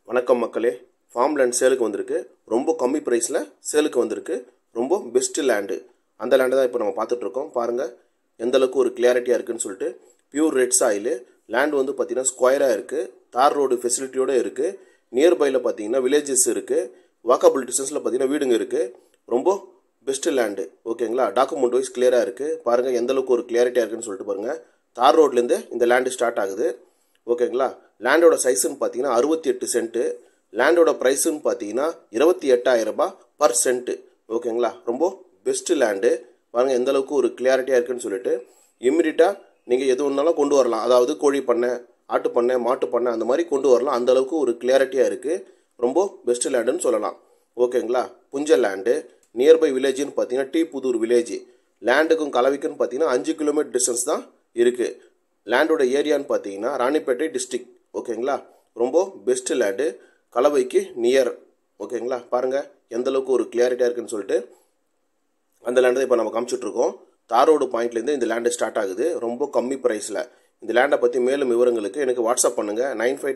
வணக்கம் மக்களே, farm land சேலுக்கு வந்திருக்கு. ரொம்ப கம்மி ப்ரைஸில் சேலுக்கு வந்திருக்கு. ரொம்ப பெஸ்ட் லேண்டு. அந்த லேண்டு தான் இப்போ நம்ம பார்த்துட்ருக்கோம். பாருங்கள் எந்த அளவுக்கு ஒரு கிளியாரிட்டியாக இருக்குன்னு சொல்லிட்டு. Pure red soil. லேண்டு வந்து பார்த்தீங்கன்னா ஸ்கொயராக இருக்குது. தார் ரோடு ஃபெசிலிட்டியோடு இருக்குது. நியர்பையில் பார்த்தீங்கன்னா வில்லேஜஸ் இருக்குது. வாக்கபிள் டிஸ்டன்ஸில் பார்த்தீங்கன்னா வீடுங்க இருக்குது. ரொம்ப பெஸ்ட் லேண்டு. ஓகேங்களா? டாக்குமெண்ட் வைஸ் கிளியராக இருக்குது. பாருங்கள் எந்த அளவுக்கு ஒரு கிளியாரிட்டியாக இருக்குன்னு சொல்லிட்டு பாருங்கள். தார் ரோட்லேருந்து இந்த லேண்டு ஸ்டார்ட் ஆகுது. ஓகேங்களா? லேண்டோட சைஸுன்னு பார்த்தீங்கன்னா 68 சென்ட்டு. லேண்டோட ப்ரைஸுன்னு பார்த்தீங்கன்னா 28,000 ரூபாய் பர் சென்ட்டு. ஓகேங்களா? ரொம்ப பெஸ்ட்டு லேண்டு. பாருங்கள் எந்த அளவுக்கு ஒரு கிளியாரிட்டியாக இருக்குன்னு சொல்லிட்டு. இம்மிடியட்டாக நீங்கள் எது ஒன்றாலும் கொண்டு வரலாம். அதாவது கோழி பண்ணை, ஆட்டு பண்ணை, மாட்டு பண்ணை அந்த மாதிரி கொண்டு வரலாம். அந்த அளவுக்கு ஒரு கிளியாரிட்டியாக இருக்குது. ரொம்ப பெஸ்ட் லேண்டுன்னு சொல்லலாம். ஓகேங்களா? புஞ்ச லேண்டு. நியர்பை வில்லேஜ்னு பார்த்தீங்கன்னா டி புதூர் வில்லேஜ். லேண்டுக்கும் கலவைக்குன்னு பார்த்தீங்கன்னா 5 கிலோமீட்டர் டிஸ்டன்ஸ் தான் இருக்குது. லேண்டோட ஏரியான்னு பார்த்தீங்கன்னா ராணிப்பேட்டை டிஸ்ட்ரிக்ட். ஓகேங்களா? ரொம்ப பெஸ்ட் லேண்டு. கலவைக்கு நியர். ஓகேங்களா? பாருங்கள் எந்த அளவுக்கு ஒரு கிளியாரிட்டியாக இருக்குன்னு சொல்லிட்டு. அந்த லேண்டை இப்போ நம்ம காமிச்சிட்ருக்கோம். தார் ரோடு பாயிண்ட்லேருந்து இந்த லேண்டு ஸ்டார்ட் ஆகுது. ரொம்ப கம்மி ப்ரைஸில். இந்த லேண்டை பற்றி மேலும் விவரங்களுக்கு எனக்கு வாட்ஸ்அப் பண்ணுங்கள்.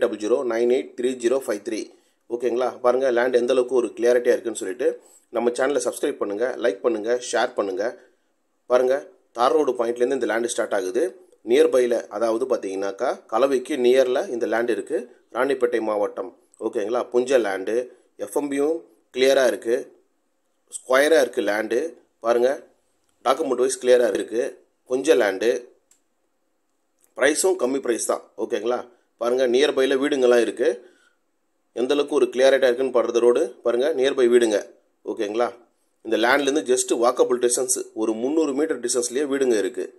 9500983053. ஓகேங்களா? பாருங்கள் லேண்ட் எந்த அளவுக்கு ஒரு கிளியாரிட்டியாக இருக்குன்னு சொல்லிட்டு. நம்ம சேனலை சப்ஸ்கிரைப் பண்ணுங்கள், லைக் பண்ணுங்கள், ஷேர் பண்ணுங்கள். பாருங்கள் தார் ரோடு பாயிண்ட்லேருந்து இந்த லேண்டு ஸ்டார்ட் ஆகுது. நியர்பையில் அதாவது பார்த்தீங்கன்னாக்கா கலவைக்கு நியரில் இந்த லேண்டு இருக்குது. ராணிப்பேட்டை மாவட்டம். ஓகேங்களா? புஞ்ச லேண்டு. எஃப்எம்பியும் கிளியராக இருக்குது. ஸ்கொயராக இருக்குது லேண்டு. பாருங்கள் டாக்குமெண்ட் வைஸ் கிளியராக இருக்குது. புஞ்ச லேண்டு. ப்ரைஸும் கம்மி ப்ரைஸ் தான். ஓகேங்களா? பாருங்கள் நியர்பையில் வீடுங்கள்லாம் இருக்குது. எந்தளவுக்கு ஒரு கிளியாரிட்டியாக இருக்குன்னு பாடுறது ரோடு. பாருங்கள் நியர்பை வீடுங்க. ஓகேங்களா? இந்த லேண்ட்லேருந்து ஜஸ்ட் வாக்கபிள் டிஸ்டன்ஸ் ஒரு 300 மீட்டர் டிஸ்டன்ஸ்லேயே வீடுங்க இருக்குது.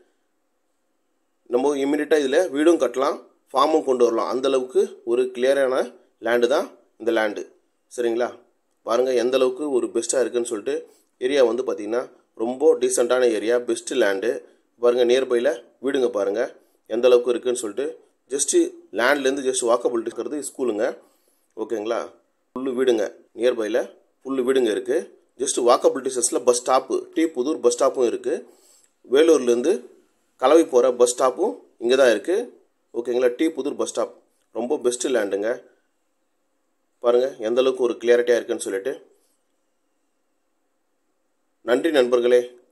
நம்ம இம்மிடியட்டாக இதில் வீடும் கட்டலாம், ஃபார்மும் கொண்டு வரலாம். அந்தளவுக்கு ஒரு கிளியரான லேண்டு தான் இந்த லேண்டு. சரிங்களா? பாருங்கள் எந்த அளவுக்கு ஒரு பெஸ்ட்டாக இருக்குதுன்னு சொல்லிட்டு. ஏரியா வந்து பார்த்திங்கன்னா ரொம்ப டீசெண்டான ஏரியா, பெஸ்ட்டு லேண்டு. பாருங்கள் நியர்பையில் வீடுங்க பாருங்கள் எந்த அளவுக்கு இருக்குதுன்னு சொல்லிட்டு. ஜஸ்ட்டு லேண்ட்லேருந்து ஜஸ்ட் வாக்கபிள் இருக்கிறது ஸ்கூலுங்க. ஓகேங்களா? ஃபுல்லு வீடுங்க. நியர்பையில் ஃபுல்லு வீடுங்க இருக்குது. ஜஸ்ட் வாக்கபிள் டிஸ்டன்ஸில் bus stop, T Puthur bus ஸ்டாப்பும் இருக்குது. வேலூர்லேருந்து கலவை போகிற பஸ் ஸ்டாப்பும் இங்கே தான் இருக்குது. ஓகேங்களா? T Puthur bus stop. ரொம்ப பெஸ்ட்டு லேண்டுங்க. பாருங்கள் எந்தளவுக்கு ஒரு கிளியாரிட்டியாக இருக்குன்னு சொல்லிட்டு. நன்றி நண்பர்களே.